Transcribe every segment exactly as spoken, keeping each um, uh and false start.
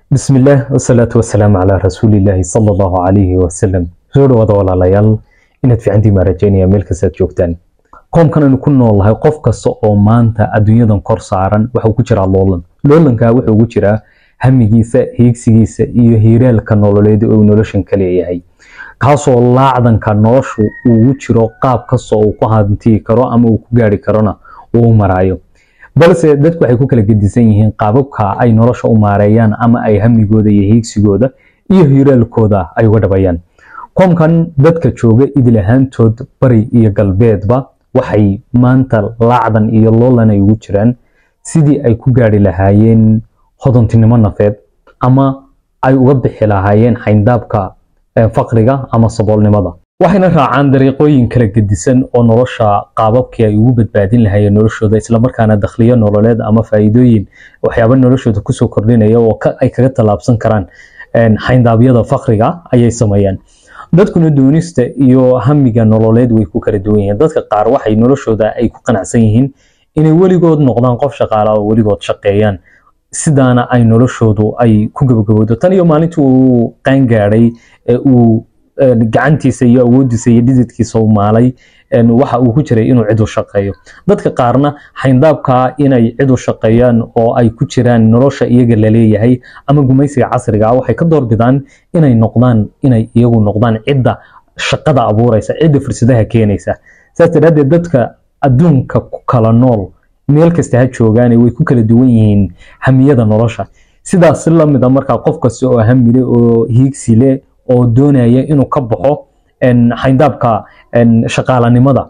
بسم الله والصلاة والسلام على رسول الله صلى الله عليه وسلم. سورة وضع ليال إن في عندي مرجانية ملك ستجوكتان. قوم كانوا نكون والله قف كسو مانتا الدنيا دن قرصارا وحو كجرا لولن. لولن كا وحو كجرا هميجيسا هيكسيجيسا إيو هيرال كنولوليد أو نولوشن كليهي. كاسو لاعدن كنولوشو ووجرو قاب كسو وكوهادنتي كرو أما وكوغاري كرونا ومرايو. balse dadku waxay ku kala gedisan yihiin qaababka ay nolosha u maareeyaan ama ay hamigooda iyo hiigsigooda iyo hiiraalkooda ay uga dhabayaan. Qoomkan dadka jooga idil ahaantood bari iyo galbeedba waxay maanta laacdan iyo loolan ay ugu jiraan sidii ay ku gaari lahaayeen hodantinimo nafeed ama ay uga bixi lahaayeen xayndaabka faqriga ama saboolnimada. waxayna raacaan dariiqooyin kala gedisan oo nolosha qaababkii ay ugu badbaadin lahaayeen noloshooda isla markaana dakhliyo nololeed ama faa'iidooyin waxyaabo noloshooda ku soo kordhinaya oo ay kaga talaabsan karaan xayndaabyada faqriga ayay sameeyaan. dadkuna doonista iyo hamiga nololeed way ku kala duwan yihiin. dadka qaar waxay noloshooda ay ku qanacsan yihiin inay weligood noqdaan qof shaqaale oo weligood shaqeeyaan sidaana ay noloshoodu ay ku gabagabowdo tan iyo maalintii uu qaan gaadhay ee uu gacantiisa iyo awoodiisa iyo dhididkiisa u maalay waxa uu ku jiray inuu cid u shaqeeyo. dadka qaarna xayndaabka inay cid u shaqeeyaan oo ay ku jiraan nolosha iyaga la leeyahay ama gumaysiga casriga ah waxay ka doorbidaan inay noqdaan inay iyagu noqdaan cidda shaqada abuuraysa cidda fursadaha keenaysa. saas daraadeed dadka adduunka ku kala nool meel kasta ha joogaan way ku kala duwan yihiin hamiyada nolosha. sidaas la mid ah marka qof kasta oo hamile oo hiigsi leh oo doonaya inuu ka baxo xayndaabka shaqaalanimada.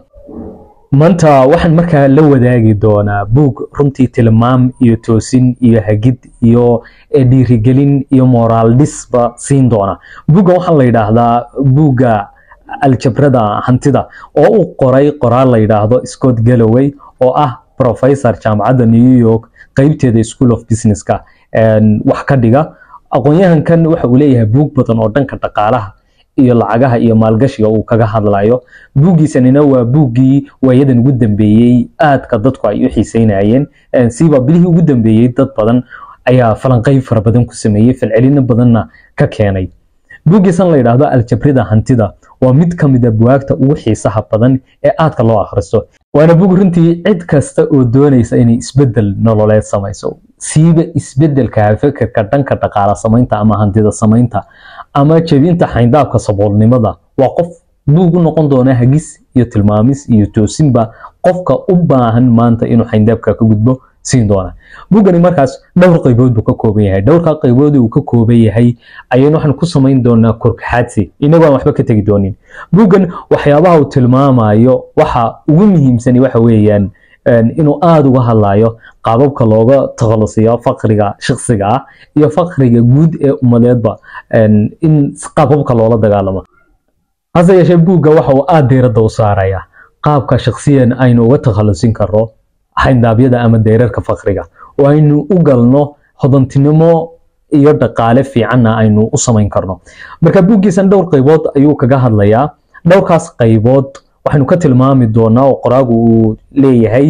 maanta waxaan markaa la wadaagi doonaa buug runtii tilmaam iyo toosin iyo hagid iyo dhiirigelin iyo moraal dhisba siin doona. buugga waxaa la yidhaahdaa buugga aljabrada hantida oo uu qoray qoraal la yidhaahdo Scott Galloway oo ah professor jaamacadda New York qaybteeda School of Businesska wax ka dhiga. aqoonyahankan waxa uu leeyahay buug badan oo dhanka dhaqaalaha iyo lacagaha iyo maalgashiga uu kaga hadlayo. buugiisanina waa buugii waayadan ugu dambeeyay aadka dadku ay u xiiseynayeen siiba bilihii ugu dambeeyay dad badan ayaa falanqeyb fara badan ku sameeyay falcelin badanna ka keenay. buugiisan la yiraahdo aljabrida hantida waa mid ka mid ah buugagta ugu xiisaha badan ee aadka loo akhristo. waana buug runtii cid kasta oo doonaysa inay isbedel nololeed samayso siiba isbedelka fikirka dhanka dhaqaale samaynta ama hantida samaynta ama jebinta xayndaabka saboolnimada waa qof buug u noqon doona hagis iyo tilmaamis iyo toosinba qofka u baahan maanta inuu xayndaabka ka gudbo siin doona. buugani markaas dhowr qaybood buu ka kooban yahay. dhowrka qaybood uu ka kooban yahay ayaynu waxaan ku samayn doonaa korkaxaadsi inagoo aan waxba ka tegi doonin. buugan waxyaabaha uu tilmaamayo waxa ugu muhiimsan waxa weeyaan inuu aad uga hadlayo qaababka looga takhalusiyo faqriga shakhsiga ah iyo faqriga guud ee ummadeedba in qaababka loola dagaalamo. hase yeeshee buugga waxa uu aad diiradda u saaraya qaabka shakhsiyan aynu uga takhalusin karno xayndaabyada ama deerarka faqriga oo aynu u galno hodantinimo iyo dhaqaale fiicanna aynu u samayn karno. marka buuggiisan dhowr qaybood ayuu kaga hadlayaa. dhowrkaas qaybood waxaynu ka tilmaami doonaa oo qoraagu uu leeyahay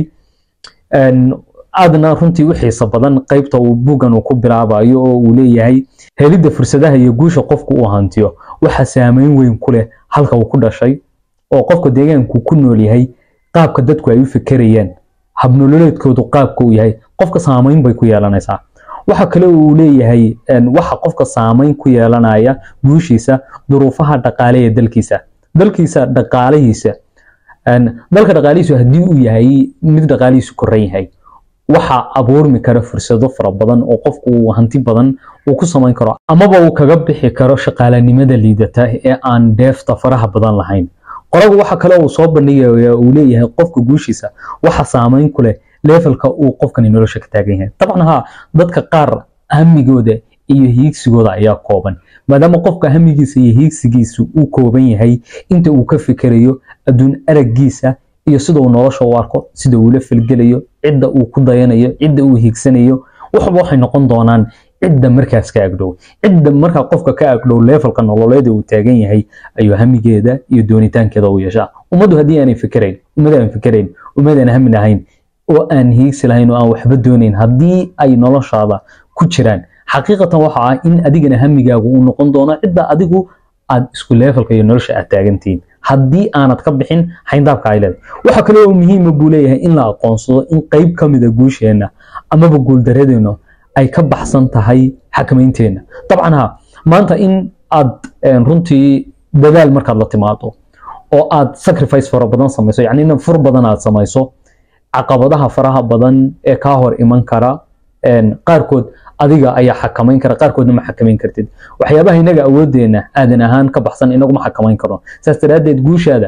aadna runtii u xiiso badan qaybta uu buuggan uu ku bilaabayo oo uu leeyahay helidda fursadaha iyo guusha qofku uu hantiyo waxa saameyn weyn ku leh halka uu ku dhashay oo qofka deegaanku ku nool yahay qaabka dadku ay u fikirayaan habnololeedkoodu qaabka uu yahay qofka saameyn bay ku yeelanaysaa. waxa kale uu leeyahay waxa qofka saameyn ku yeelanaya guushiisa duruufaha dhaqaale ee dalkiisa dalkiisa dhaqaalihiisa dalka dhaqaalihiisu haddii uu yahay mid dhaqaalihiisu koran yahay waxa abuurmi kara fursado fara badan oo qofku uu hanti badan uu ku samayn karo amaba uu kaga bixi karo shaqaalanimada liidata ee aan deefta faraha badan lahayn. qoragu waxa kale uu soo bandhigayaa uu leeyahay qofka guushiisa waxa saameyn ku leh levelka uu qofkani nolosha ka taagan yahay. dabcan ha dadka qaar hamigooda iyo hiigsigooda ayaa kooban maadaama qofka hamigiisa iyo hiigsigiisu uu kooban yahay inta uu ka fikirayo adduun araggiisa iyo sida uu nolosha u arko sida uu la falgelayo cidda uu ku dayanayo cidda uu hiigsanayo waxba waxay noqon doonaan cidda markaas ka agdhow. cidda markaa qofka ka agdhow levelka nololeed uu taagan yahay ayuu hamigeeda iyo doonitaankeeda u yeeshaa. ummaddu haddii aanay fikirayn ummad aan fikirayn ummad aan hamin lahayn oo aan hiigsi lahayn oo aan waxba doonayn haddii ay noloshaada ku jiraan xaqiiqatan waxa ah in adigana hamigaagu uu noqon doono cidda adigu aad isku levelka iyo nolosha aad taagantiin haddii aanad ka bixin xayndaabka ay leedahay waxa kale oo muhiim ah buu leeyahay in la aqoonsado in qayb ka mid ah guusheena amaba guuldaradeenna ay ka baxsan tahay xakamaynteena dabcan ha maanta in aad runtii dadaal markaad la timaado oo aad sacrifice fara badan samayso yacni in fur badan aad samayso caqabadaha faraha badan ee ka hor iman kara qaarkood adiga ayaa xakamayn kara qaarkoodna ma xakamayn kartid waxyaabaha inaga awoodeena aadan ahaan ka baxsan inagu ma xakamayn karno saas daraadeed guushaada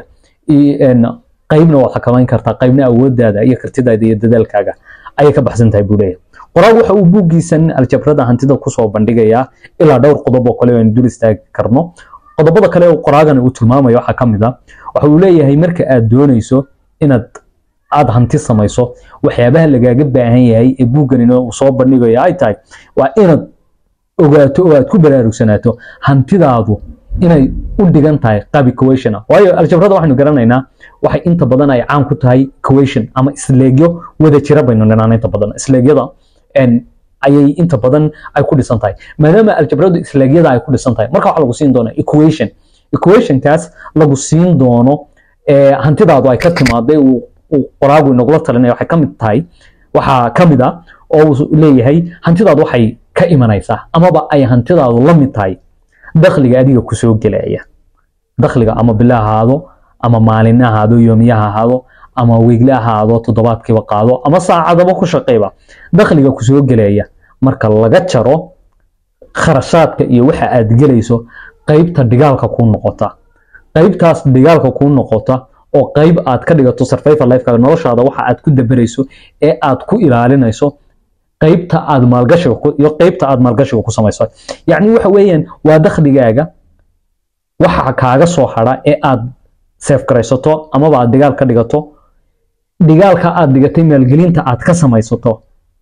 qaybna waad xakamayn kartaa qaybna awoodaada iyo kartidaada iyo dadaalkaaga ayay ka baxsan tahay buu leeyahay qoraag waxa uu buuggiisan aljabrada hantida kusoo bandhigayaa ilaa dhowr qodob oo kale oo aynu dul istaagi karno qodobada kale oo qoraagan uu tilmaamayo waxaa ka mid ah waxa uu leeyahay marka aad doonayso inaad aad hanti samayso waxyaabaha lagaaga baahan yahay ee buugganina uu soo bandhigayo ay tahay waa inaad ogaato oo aad ku baraarugsanaato hantidaadu inay u dhigan tahay qaab equation waayo aljabrada waxaynu garanaynaa waxay inta badan ay caan ku tahay equation ama isleegyo wada jira baynu niraan inta badan isleegyada ayay inta badan ay ku dhisan tahay maadaama aljabradu isleegyada ay ku dhisan tahay marka waxa lagu siin doonaa equation equationkaas lagu siin doono ee hantidaadu ay ka timaaday uu qoraagu inagula talinaya waxay ka mid tahay waxaa ka mid ah oo uu leeyahay hantidaadu waxay ka imanaysaa amaba ay hantidaadu la mid tahay dakhliga adiga ku soo gelaya dakhliga ama bil ahaado ama maalin ahaado yoomiya ahaado ama wiigle ahaado toddobaadkiiba qaado ama saacadaba ku shaqeyba dakhliga ku soo gelaya marka laga jaro kharashaadka iyo waxa aad gelayso qaybta dhigaalka ku noqota qaybtaas dhigaalka ku noqota oo qayb aad ka dhigato survival life-ka noloshaada waxa aad ku dabarayso ee aad ku ilaalinayso qaybta aad maalgashiga iyo qaybta aad maalgashiga ku samayso yacni waxa weeyaan waa dakhligaaga waxa kaaga soo hara ee aad save garaysato amaba aad dhigaal ka dhigato dhigaalka aad dhigatay maalgelinta aad ka samaysato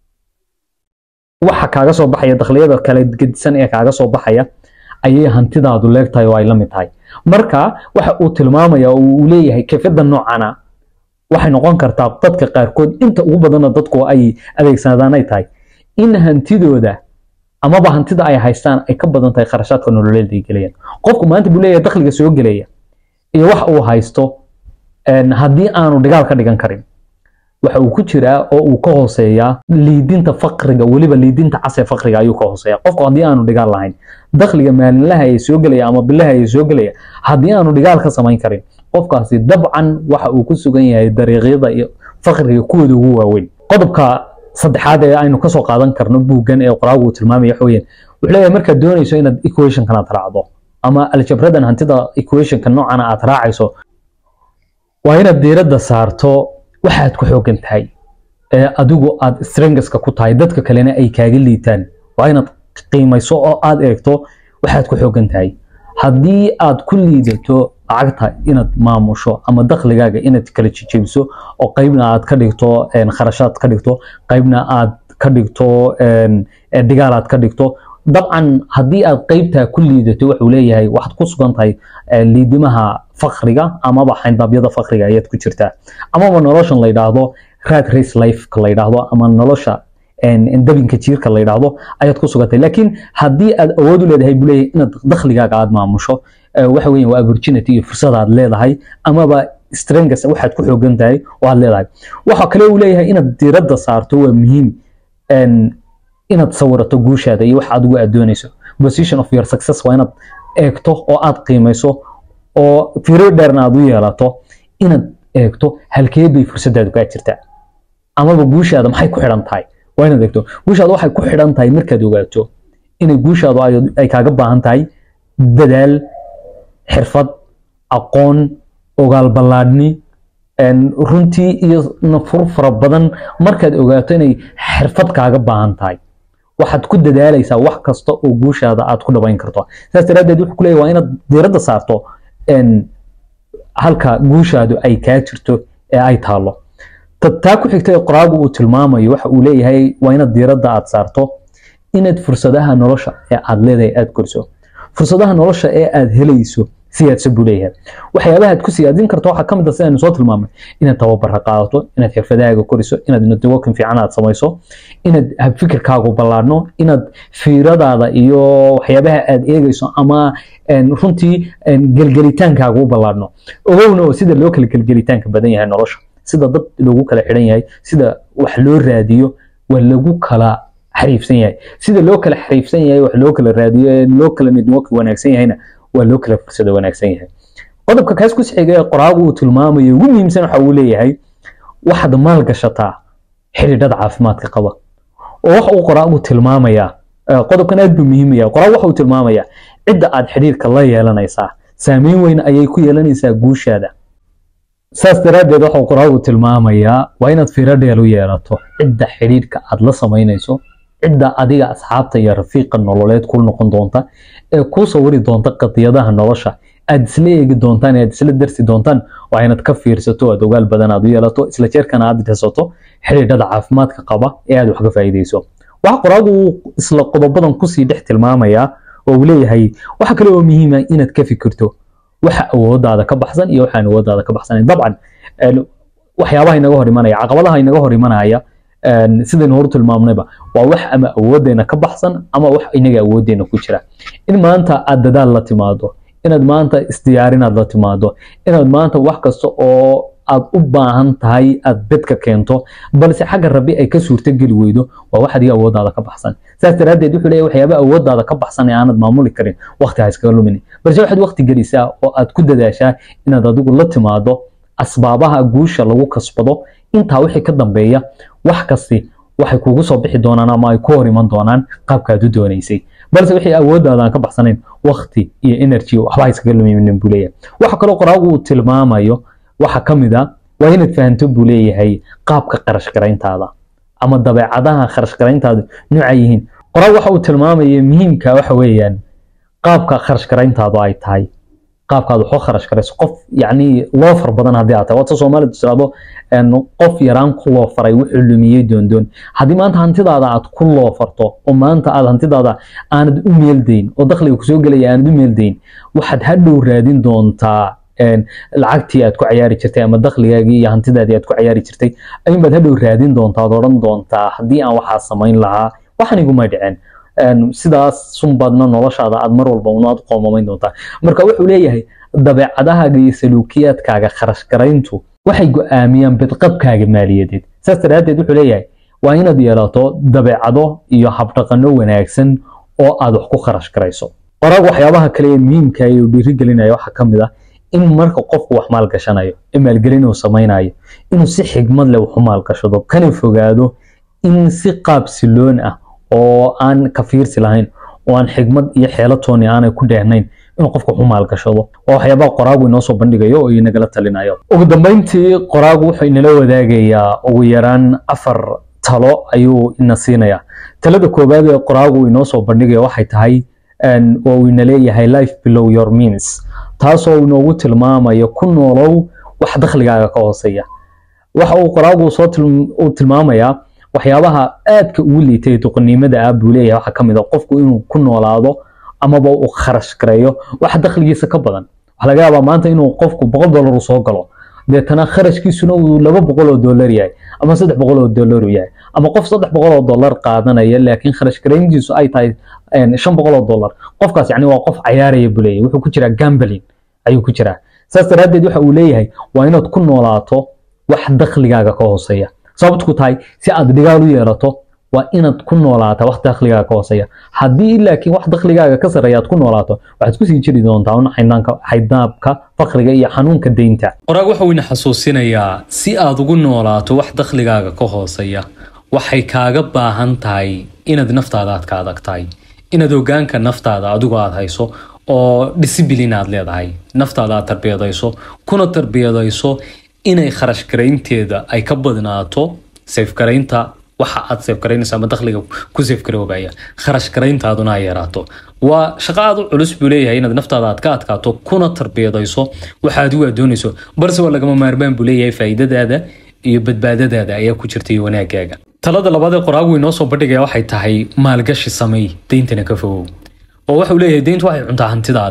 waxa kaaga soo baxaya dakhliyada kala gedisan ee kaaga soo baxaya ayay hantidaadu leegtahay oo ay la mid tahay marka waxa uu tilmaamaya oo uu leeyahay kafada noocana waxay noqon kartaa dadka qaarkood inta ugu badan dadku ay adeegsadaan ay tahay in hantidooda amaba hantida ay haystaan ay ka badan tahay kharashaadka nololeed ay galayaan qofku maanta buu leeyahay dakhliga soo galaya iyo wax uu haysto haddii aanu dhigaal ka dhigan karin waxa uu ku jiraa oo uu ka hooseeyaa liidinta faqriga waliba liidinta casay faqriga ayuu ka hooseeyaa qofku haddii aanu dhigaal lahayn dakhliga maalinlaha ay soo galaya ama bilaha ay soo galaya haddii aanu dhigaal ka samayn karin qofkaasi dabcan waxa uu ku sugan yahay dariiqyada iyo faqriga kuwooda ugu waaweyn qodobka saddexaad ee aynu kasoo qaadan karno buuggan ee qoraagu uu tilmaamaya waxa weeyaan wuxuu leeyahay markaad doonayso inaad equationkan aad raacdo ama aljabradan hantida equationka noocan aad raacayso waa inaad diiradda saarto waxaad ku xoogan tahay ee adigu aad strengthska ku tahay dadka kalena ay kaaga liitaan waa inaad qiimayso oo aad eegto waxaad ku xoogan tahay haddii aad ku liidato lacagta inaad maamusho ama dakhligaaga inaad kala jijibiso oo qaybna aad ka dhigto kharashaad ka dhigto qaybna aad ka dhigto dhigaal aad ka dhigto dabcan haddii aad qaybtaa ku liidato wuxuu leeyahay waxaad ku sugan tahay liidimaha faqriga amaba xayndaabyada faqriga ayaad ku jirtaa amaba noloshan la yidhaahdo rat race life-ka la yidhaahdo ama nolosha dabinka jiirka la yidhaahdo ayaad ku sugantay laakiin haddii aad awood u leedahay buu leeyahay inaad dakhligaaga aad maamusho waxa weeyaan waa opportunity iyo fursad aad leedahay amaba strengths waxaad ku xoogan tahay oo aad leedahay waxa kale uu leeyahay inaad diiradda saarto waa muhiim inaad sawirato guushaada iyo waxa adigu aad doonayso position of your success waa inaad eegto oo aad qiimayso oo fiiro dheerna aad u yeelato inaad eegto halkee bay fursadaadu kaa jirtaa amaba guushaada maxay ku xidhan tahay waa inaad eegto guushaada waxay ku xidhan tahay markaad ogaato inay guushaadu ay kaaga baahan tahay dadaal xirfad aqoon ogaal ballaadhni runtii iyo nafur fara badan markaad ogaato inay xirfad kaaga baahan tahay waxaad ku dadaalaysaa wax kasta oo guushaada aad ku dhabayn karto saas daraadeed wuxuu ku leeyahay waa inaad diiradda saarto halka guushaadu ay kaa jirto ee ay taalo taa ku xigta ee qoraagu uu tilmaamayo waxa uu leeyahay waa inaad diiradda aad saarto inaad fursadaha nolosha ee aad leedahay aad koriso fursadaha nolosha ee aad helayso siyaadso buu leeyahay waxyaabaha aad ku siyaadin karto waxa kamid ah sidaan soo tilmaamay inaad tababar qaadato inaad xirfadahaaga koriso inaad networking fiican aad samayso inaad hab fikirkaaga ballaarno inaad fiiradaada iyo waxyaabaha aad eegayso ama runtii gelgelitaankaaga u ballaarno ogowna oo sida loo kala gelgelitaanka badan yahay nolosha sida dad loogu kala xiran yahay sida wax loo raadiyo waa lagu kala xariifsan yahay sida loo kala xariifsan yahay wax loo kala raadiyo loo kala network wanaagsan yahayna waa loo kala fursado wanaagsan yahay qodobka kaas ku xiga qoraagu uu tilmaamayo ugu muhiimsan waxa uu leeyahay waxaad maal gashataa xiriirada caafimaadka qaba oo waxa uu qoraagu tilmaamaya qodobkan aad buu muhiim yahay qoraagu waxa uu tilmaamaya cidda aad xiriirka la yeelanaysaa saameyn weyn ayay ku yeelanaysaa guushaada saas daraadeed waxa uu qoraagu tilmaamaya waa inaad fiiro dheer u yeelato cidda xiriirka aad la samaynayso cidda adiga asxaabta iyo rafiiqa nololeed ku noqon doonta ee ku sawiri doonta qadiyadaha nolosha aad isla eegi doontaan aad isla darsi doontaan waa inaad ka fiirsato aad ogaal badan aad u yeelato isla jeerkana aad dhisato xiriirada caafimaadka qaba ee aad wax ka faa'iideyso waxa qoraagu isla qodobadan ku sii dhex tilmaamaya oo uu leeyahay waxa kale oo muhiim ah inaad ka fikirto waxa awoodaada ka baxsan iyo waxa aan awoodaada ka baxsanayn dabcan waxyaabaha inaga hor imanaya caqabadaha inaga hor imanaya sideen hor tilmaamnayba waa wax ama awoodeena ka baxsan ama wax inaga awoodeena ku jira in maanta aad dadaal la timaado inaad maanta isdiyaarinaad la timaado inaad maanta wax kasta oo aad u baahan tahay aad bedka keento balse xagga rabbi ay ka suurta gali weydo waa wax adiga awoodaada ka baxsan saas daraadeed wuxuu leeyahay waxyaabaha awoodaada ka baxsan ee aanad maamuli karin waqti ha iskaga lumin balse waxaad waqti gelisaa oo aad ku dadaashaa inaad adigu la timaado asbaabaha guusha lagu kasbado intaa wixii ka dambeeya wax kasti waxay kugu soo bixi doonaan ama ay ku hor iman doonaan qaabkaad u doonaysay balse wixii awoodaada aan ka baxsanayn waqti iyo energy waxba iskaga lumin buu leeyahay waxa kale qoraagu uu tilmaamayo waxa kamid ah waa inaad fahanto buu leeyahay qaabka qarash garayntaada ama dabeecadaha kharash garayntaada nooca yihiin qoraagu waxa uu tilmaamaya muhiimka waxa weeyaan qaabka kharash garayntaadu ay tahay qaabkaad wax kharash garayso qof yacni loo far badan haddii aad tahay wata Soomaalidu tirado qof yaraan ku loo faray wuxuu lumiyay doondoon haddii maanta hantidaada aad ku loo farto oo maanta aad hantidaada aanad u meeldayn oo dakhliga ku soo galaya aanad u meeldayn waxaad hadhow raadin doontaa lacagtii aad ku ciyaari jirtay ama dakhligaagii iyo hantidaadii aad ku ciyaari jirtay ayun baad hadhow raadin doontaa oo oran doontaa haddii aan waxaa samayn lahaa waxan iguma dhicin sidaas sunbadna noloshaada aad mar walba unaad qoomamayn doontaa marka wuxuu leeyahay dabeecadahaaga iyo saluukiyaadkaaga kharash garayntu waxay go'aamiyaan bidqabkaaga maaliyadeed saas daraadeed wuxuu leeyahay waa inaad yeelato dabeecado iyo habdhaqano wanaagsan oo aad wax ku kharash garayso qoraagu waxyaabaha kale ee muhiimka ah ee uu dhiirigelinayo waxaa ka mid ah in marka qofku wax maal gashanayo in maalgelin uu samaynayo inuu si xigmad leh wax u maalgashado kana fogaado in si qaab siloon ah oo aan ka fiirsi lahayn oo aan xigmad iyo xeelatooni aanay ku dheehnayn inuu qofku wax u maalgashado waa waxyaabaha qoraagu inoo soo bandhigayo oo inagala talinayo ugu dambeyntii qoraagu wuxuu inala wadaagayaa ugu yaraan afar talo ayuu ina siinayaa talada koowaad ee qoraagu inoo soo bandhigayo waxay tahay oo uu ina leeyahay life below your means taasoo inoogu tilmaamayo ku noolow wax dakhligaaga ka hooseeya waxa uu qoraagu soo tilmaamayaa waxyaabaha aadka ugu liitay duqnimada ah buu leeyahay waxa kamid ah qofku inuu ku noolaado amaba uu kharash gareeyo wax dakhligiisa ka badan waxa laga yaabaa maanta inuu qofku boqol dollar u soo galo deetana kharashkiisuna uu laba boqol oo dollar yahay ama saddex boqol oo dollar yahay ama qof saddex boqol oo dollar qaadanaya laakiin kharash gareyntiisu ay tahay shan boqol oo dollar qofkaas yani waa qof ciyaaraya buu leeyahay wuxuu ku jiraa gambling ayuu ku jiraa saas daraadeed waxa uu leeyahay waa inaad ku noolaato wax dakhligaaga ka hooseeya sababtu ku tahay si aad dhigaal u yeelato waa inaad ku noolaato wax dakhligaaga ka hooseeya haddii laakiin wax dakhligaaga ka sareeya aad ku noolaato waxaad ku sii jiri doontaa un xaydaabka faqriga iyo xanuunka deynta qoraag waxa uu ina xasuusinayaa si aad ugu noolaato wax dakhligaaga ka hooseeya waxay kaaga baahan tahay inaad naftaada aad ka adag tahay inaad ogaanka naftaada adigu aad hayso oo discipline aad leedahay naftaada aad tarbiyadayso kuna tarbiyadayso inay kharash garaynteeda ay ka badnaato safe garaynta waxa aad safe garaynaysa ama dakhliga ku safe garoobaya kharash garayntaaduna ay yaraato waa shaqo aad u culus buu leeyahay inaad naftaada aad ka adkaato kuna tarbiyadayso waxa aad u doonayso balse waa lagama maarmaan buu leeyahay faa'iidadaada iyo badbaadadaada ayaa ku jirtay wanaagaaga talada labaad ee qoraagu inoo soo bandhigaya waxay tahay maalgashi samay deyntana ka fogow oo waxa uu leeyahay deyntu waxay cuntaa hantidaada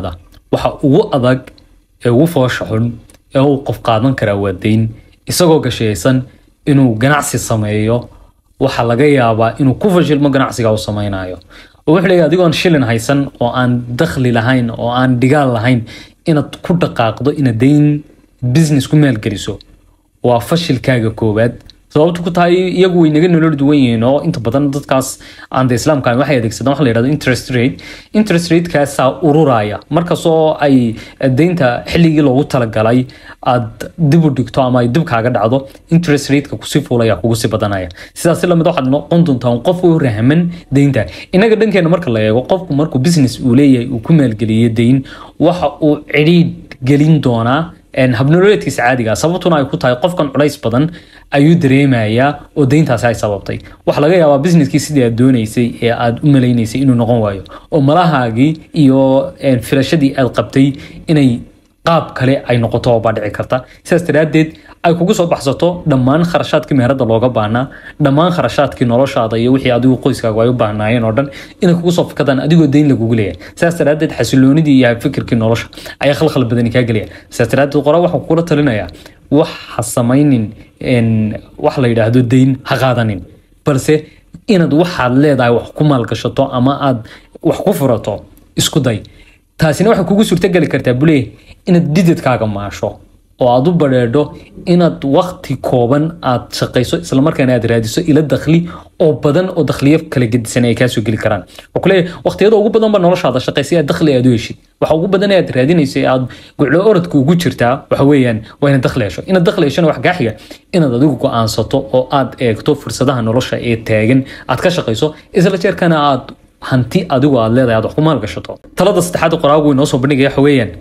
waxa ugu adag ee ugu foosha xun ee uu qof qaadan karaa waa deyn isagoo gashaysan inuu ganacsi sameeyo waxa laga yaabaa inuu ku fashilmo ganacsiga uu samaynayo oo wuxuu leeyahay adigoon shilin haysan oo aan dakhli lahayn oo aan dhigaal lahayn inaad ku dhaqaaqdo inaad deyn business ku maalgeliso waa fashilkaaga koowaad sababtu ku tahay iyagu way naga nolol duwan yihiin oo inta badan dadkaas aan de islaamka waxay adeegsadaan waxa la yiraahdo interest rate interest rate kaas ururaya markaasoo ay deynta xilligii loogu talagalay aad dib u dhigto ama ay dib kaaga dhacdo interest rate-ka ku sii fuulaya kugu sii badanaya sidaas la mid waxaad noqon doontaa qof uu rahman deynta inaga dhankeena marka la eego qofku markuu business uu leeyahay uu ku maalgeliyo deyn waxa uu cidhiidh gelin doonaa ان habnololeedkiisa caadiga sababtuna ay ku tahay qofkan culays badan ayuu dareemayaa oo deyntaas ay sababtay waxa laga yaabaa businesskii sidii aad doonaysay ee aad u maleynaysay inuu noqon waayo oo malahaagii iyo filashadii aad qabtay inay qaab kale ay noqoto oo baadhici karta sidaas daraadeed ay kugu soo baxsato dhammaan kharashaadkii meherada looga baahnaa dhammaan kharashaadkii noloshaada iyo wixii adigu qoyskaaga ay u baahnaayeen oo dhan inay kugu soo fakadaan adigoo deyn lagugu leeyahay sidaas daraadeed xasiloonidii iyo fikirkii nolosha ayaa khalkhal badan ka galaya sidaas daraadeed qoraa waxa kula talinayaa wax ha samaynin in wax la yiraahdo deyn ha qaadanin balse inaad waxaad leedahay wax ku maalgashato ama aad wax ku furato isku day taasina waxa kugu suurtagali kartaa bulee inaad dididkaaga maasho oo aad u bareedho inaad waqti kooban aad shaqayso isla markaana aad raadiso ila dakhli oo badan oo dakhliyo kala gedisan ay ka soo gali karaan oo kale waqtiyada ugu badan ba noloshaada shaqaysi aad dakhli aad u heshid waxa ugu badan aad raadinayso aad guclo orodka ugu jirtaa waxa weeyaan waa inaad dakhli hesho inaad dakhli hesho wax gaaxiga inaad adigu go'aansato oo aad eegto fursadaha nolosha ee taagan aad ka shaqayso isla jeerkana aad hanti adigu aad leedahay aad wax ku maalgashato talada saddexaad qoraagu inoo soo bandhigaya waxa weeyaan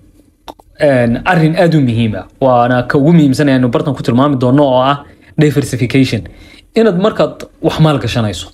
arrin aad u muhiim ah waana ka ugu muhiimsan ee aanu bartan ku tilmaami doono oo ah diversification inaad markaad wax maalgashanayso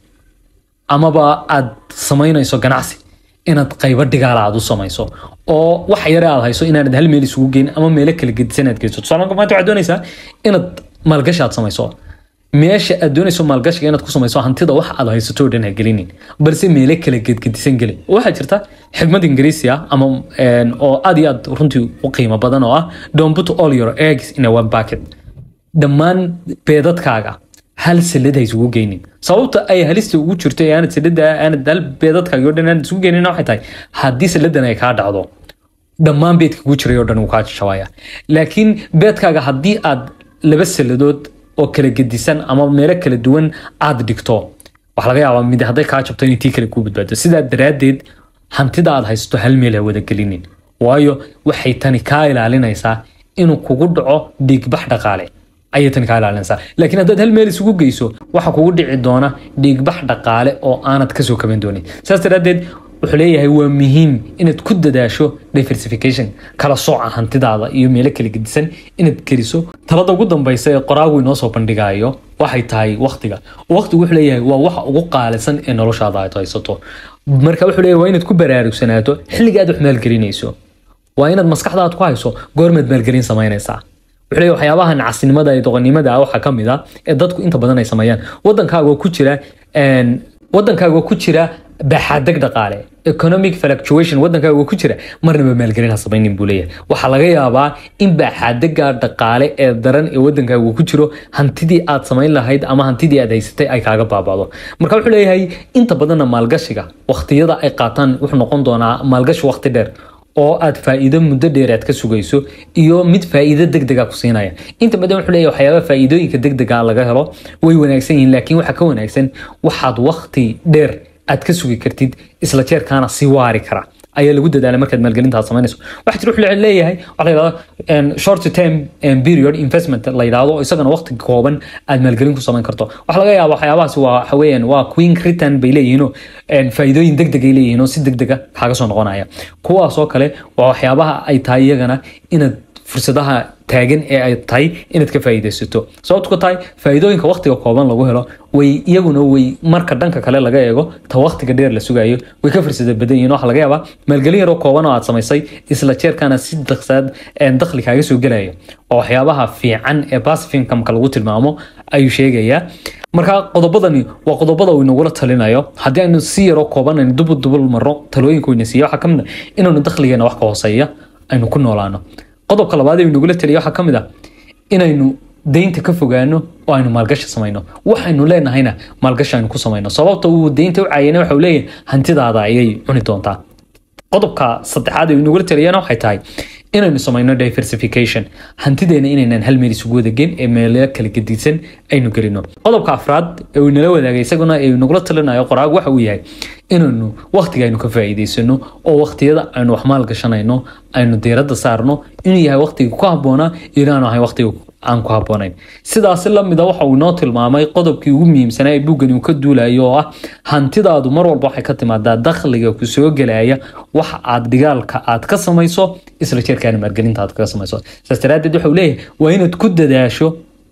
amaba aad samaynayso ganacsi inaad qaybo dhigaala aad u samayso oo wax yar aad hayso inaanad hal meel isugu geyn ama meelo kala gedisan aad geyso tusaale ahaan maanta waxaad doonaysaa inaad maalgashi aad samayso meesha aad doonayso maalgashiga inaad ku samayso hantida wax aad haysato oo dhan ha gelinin balse meelo kala gedgedisan geli waxaa jirta xigmad ingiriisi ah ama oo aad iyo aad runtii u qiimo badan oo ah don't put all your eggs in a one basket dhammaan beedadkaaga hal salad ha isugu geynin sababta ay halista ugu jirto ee aanad salada aanad hal beedadkaaga oo dhan aanad isugu geynin waxay tahay haddii saladan ay kaa dhacdo dhammaan beedka kugu jiray oo dhan uu kaa jabaya laakiin beedkaaga haddii aad laba saladood oo kala gedisan ama meelo kala duwan aad dhigto waxa laga yaabaa mid haday ka jabto inay tii kale ku badbaado sidaa daraadeed hantida aad haysto hal meel ha wada gelinin waayo waxay tani ka ilaalinaysaa inuu kugu dhaco dhiigbax dhaqaale ayay tani ka ilaalinaysaa laakiin haddaad hal meel isugu geyso waxa kugu dhici doona dhiigbax dhaqaale oo aanad ka soo kaban doonin sidaas daraadeed wuxuu leeyahay waa muhiim inaad ku dadaasho diversification kala sooca hantidaada iyo meelo kala gedisan inaad geliso talada ugu dambaysa ee qoraagu inoo soo bandhigayo waxay tahay waqtiga waqtigu wuxuu leeyahay waa waxa ugu qaalisan ee noloshaada aad haysato marka wuxuu leeyahay waa inaad ku baraarugsanato xilliga aad wax maalgelinayso waa inaad maskaxdaada ku hayso goormaad maalgelin samaynaysaa wuxuu leeyahay waxyaabaha nacasnimada iyo doqonnimada waxa ka mid ah ee dadku inta badan ay sameeyaan wadankaaga ku jira wadankaaga ku jira baaxadeg dhaqaale economic fluctuation wadankaaga ku jira marnaba maalgelin ha samaynin buu leeyahay waxa laga yaabaa in baaxadega dhaqaale ee daran ee wadankaaga ku jiro hantidii aad samayn lahayd ama hantidii aad haysatay ay kaaga baabado marka wuxuu leeyahay inta badan maalgashiga waqtiyada ay qaataan wuxuu noqon doonaa maalgashi waqti dheer oo aad faa'iido muddo dheer aad ka sugayso iyo mid faa'iido degdeg ah ku siinaya inta badan wuxuu leeyahay waxyaabo faa'iidooyinka degdeg ah laga helo way wanaagsan yihiin laakiin waxa ka wanaagsan waxaad waqti dheer aad ka sugi kartid isla jeerkaana si waari kara ayaa lagu dadaalay markaad maalgelinta samaynayso waxa jiro wuxuu leeyahay waxa la yiraahdo short term period investment la yiraahdo isagana waqti kooban aad maalgelin ku samayn karto waxa laga yaabaa waxyaabahaas waa xaween waa quick return bay leeyihiin oo faa'iidooyin degdeg ay leeyihiin oo si degdeg ah kaaga soo noqonaya kuwaas oo kale waa waxyaabaha ay tahay iyagana inaad fursadaha taagan ee ay tahay inaad ka faa'iidaysato sababtoo tahay faa'iidooyinka waqtiga kooban lagu helo way iyaguna way marka dhanka kale laga eego ta waqtiga dheer la sugayo way ka fursad badan yihiin waxa laga yaabaa maalgelin yar oo kooban oo aad samaysay isla jeerkana si dhaqsaad ee dakhli kaaga soo galayo oo waxyaabaha fiican ee passive income ka lagu tilmaamo ayuu sheegayaa marka qodobadani waa qodobada uu inagula talinayo haddii aynu si yar oo kooban aynu dub dub marro talooyinka uu nasiiyo waxa kamid ah inaanu dakhligeena wax ka hooseeya aynu ku noolaano qodobka labaad ee inagula taliyo waxa kamid ah inaynu deynta ka fogaano oo aynu maalgashi samayno waxaynu leenahayna maalgashi aynu ku samayno sababta uu deynta u caayinay waxa uu leeyahay hantidaada ayay cuni doontaa qodobka saddexaad ee inagula taliyana waxay tahay inaynu samayno diversification hantideena inaynan hal meel isugu wadageen ee meelo kala gedisan aynu gelino qodobka afraad ee uu nala wadaagay isaguna ee nagula talinayo qoraag waxa uu yahay inaynu waqtiga aynu ka faa'iideysano oo waqtiyada aynu wax maal gashanayno aynu diiradda saarno inuu yahay waqtiga ku habboona inaanu ahay waqtiga aan ku habboonayn sidaas la mid ah waxa uu noo tilmaamay qodobkii ugu muhiimsanaa ee buugani uu ka duulayo oo ah hantidaadu mar walba waxay ka timaadaa dakhliga ku soo galaya wax aad digaalka aad ka samayso isla jeerkaana maalgelinta aad ka samayso saas daraadeed waxa uu leeyahay waa inaad ku dadaasho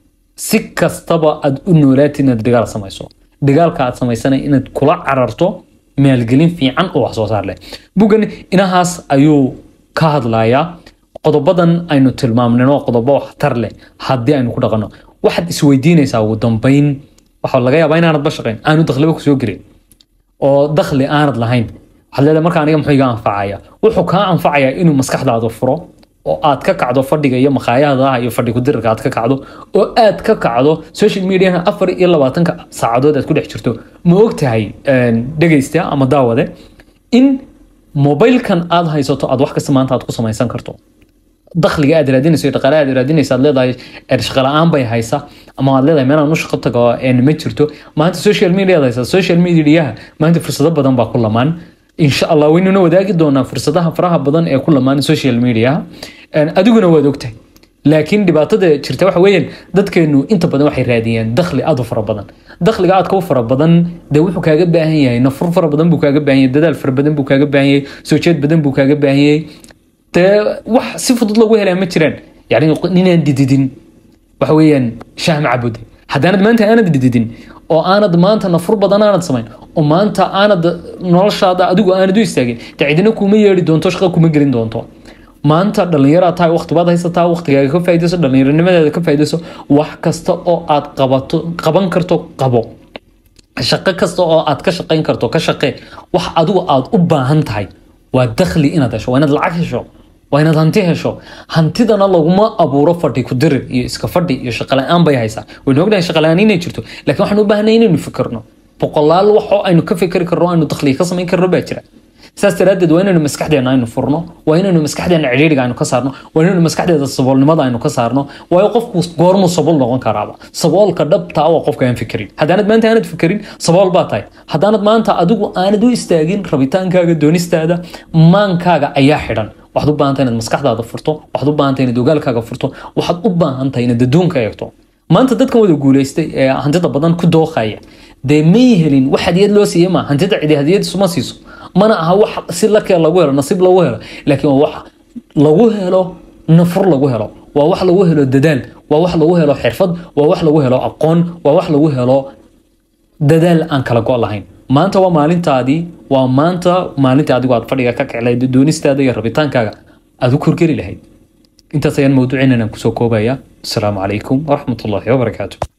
si kastaba aad u noolaatid inaad digaal samayso digaalka aad samaysana inaad kula cararto maalgelin fiican oo wax soo saar leh buugani inahaas ayuu ka hadlayaa qodobadan aynu tilmaamnay oo qodobo wax tar leh haddii aynu ku dhaqano waxaad isweydiinaysaa ugu dambeyn waxa laga yaabaa inaanad ba shaqayn aanu dakhliba ku soo gelin oo dakhli aanad lahayn waxaad leedahay marka aniga muxuu iga anfacaya wuxuu kaa anfacayaa inuu maskaxdaada furo oo aad ka kacdo fadhiga iyo maqaayadaha iyo fadhi ku dirka aad ka kacdo oo aad ka kacdo social media afar iyo labaatanka saacadood aad ku dhex jirto ma ogtahay dhageysta ama daawade in mobilkan aad haysato aad wax kasta maanta aad ku samaysan karto dakhliga aad raadinayso dhaqaalaha aad raadinayso aad leedahay shaqo la'aan bay haysa ama aad leedahay meel aan u shaqo tago een ma jirto maanta social media haysa social media maanta fursado badan baa ku lamaan insha Allah waynu wadaagi doonaa fursadaha faraha badan ee ku lamaan social media adiguna waad ogtahay laakiin dhibaatada jirta waxa weeyaan dadkeenu inta badan waxay raadiyaan dakhli aad u fara badan dakhliga aad ka fara badan de wuxuu kaaga baahan yahay nafar fara badan buu kaaga baahan yahay dadaal fara badan buu kaaga baahan yahay soo jeed badan buu kaaga baahan yahay te wax si fudud lagu helaa ma jiraan yani ninaan dididin waxa weeyaan shaah macbud haddaanad maanta aanad dididin oo aanad maanta nafur badan aanad samayn oo maanta aanad noloshaada adigu aanad u istaagin cidina kuma yeeri doonto shaqo kuma gelin doonto maanta dhalinyaro tahay waqti baad haysataa waqtigaaga ka faa'iideyso dhalinyaronimadeeda ka faa'iideyso wax kasta oo aad qabato qaban karto qabo shaqo kasta oo aad ka shaqayn karto ka shaqee wax adigu aad u baahan tahay waa dakhli inaad hesho waa inaad lacag hesho waa inaad hanti hesho hantidana laguma abuuro fadhi ku dirir iyo iska fadhi iyo shaqo la'aan bay haysaa waynu ognahay shaqo la'aan inay jirto laakiin waxaan u baahnay inaynu fikirno boqolaal wax oo aynu ka fikiri karno aynu dakhli ka samayn karno baa jira saas daraadeed waa inaynu maskaxdeena aynu furno waa inaynu maskaxdeena ciriiriga aynu ka saarno waa inaynu maskaxdeeda saboolnimada aynu ka saarno waayo qofku goormu sabool noqon karaaba saboolka dhabta ah waa qofka aan fikirin haddaanad maanta aanad fikirin sabool baa tahay haddaanad maanta adigu aanad u istaagin rabitaankaaga doonistaada maankaaga ayaa xidhan waxaad u baahan tahay inaad maskaxdaada furto waxaad u baahan tahay inaad ogaalkaaga furto waxaad u baahan tahay inaad adduunka eegto maanta dadkan wada guulaystay ee hantida badan ku dooqaya dee may helin wax hadiyad loo siiyey ma hantida cidi hadiyad suma siiso mana aha wax si la kale lagu helo nasiib lagu helo laakiin waa wax lagu helo nafur lagu helo waa wax lagu helo dadaal waa wax lagu helo xirfad waa wax lagu helo aqoon waa wax lagu helo dadaal aan kala go' lahayn maanta waa maalintaadii waa maanta maalinta adigu aad fadhiga ka kiclayd doonistaada iyo rabitaankaaga aad u korgeli lahayd intaas ayaan mawduuceenan kusoo koobaya assalaamu calaykum waraxmatullaahi wabarakaatu